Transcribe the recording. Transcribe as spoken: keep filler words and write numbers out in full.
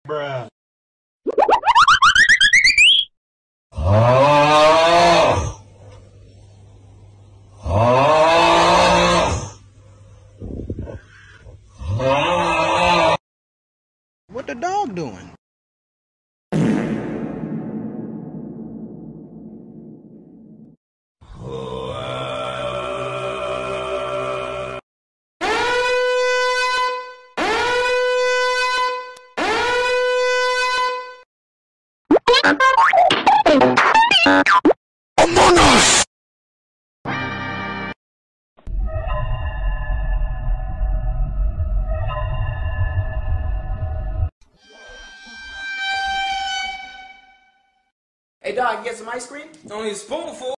Bruh. What the dog doing? Among Us! Hey, dog, get some ice cream? Only a spoonful.